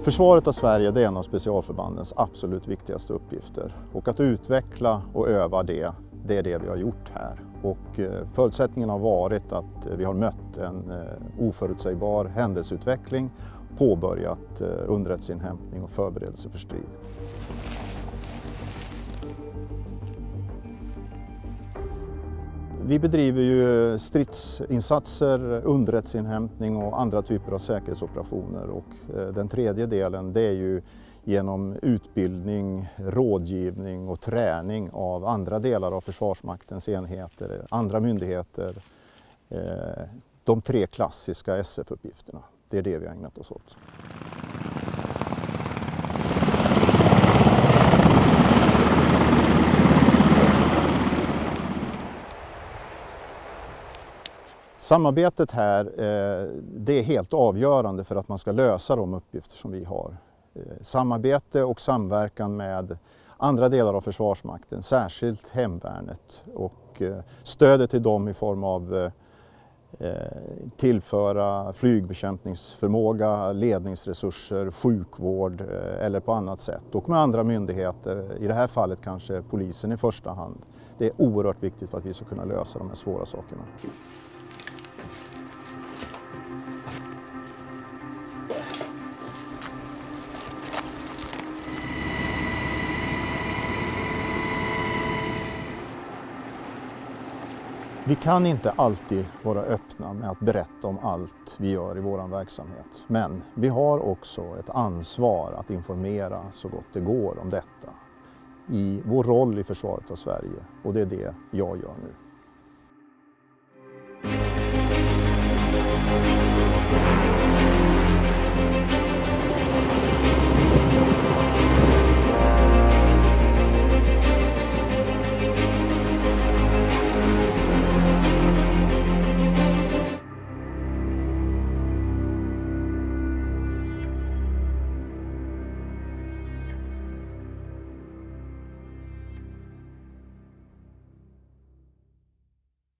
Försvaret av Sverige är en av specialförbandens absolut viktigaste uppgifter. Och att utveckla och öva det är det vi har gjort här. Och förutsättningen har varit att vi har mött en oförutsägbar händelseutveckling, påbörjat underrättelseinhämtning och förberedelse för strid. Vi bedriver ju stridsinsatser, underrättelseinhämtning och andra typer av säkerhetsoperationer. Och den tredje delen det är ju genom utbildning, rådgivning och träning av andra delar av Försvarsmaktens enheter, andra myndigheter. De tre klassiska SF-uppgifterna, det är det vi har ägnat oss åt. Samarbetet här det är helt avgörande för att man ska lösa de uppgifter som vi har. Samarbete och samverkan med andra delar av Försvarsmakten, särskilt hemvärnet och stödet till dem i form av tillföra flygbekämpningsförmåga, ledningsresurser, sjukvård eller på annat sätt. Och med andra myndigheter, i det här fallet kanske polisen i första hand. Det är oerhört viktigt för att vi ska kunna lösa de här svåra sakerna. Vi kan inte alltid vara öppna med att berätta om allt vi gör i vår verksamhet. Men vi har också ett ansvar att informera så gott det går om detta i vår roll i försvaret av Sverige. Och det är det jag gör nu.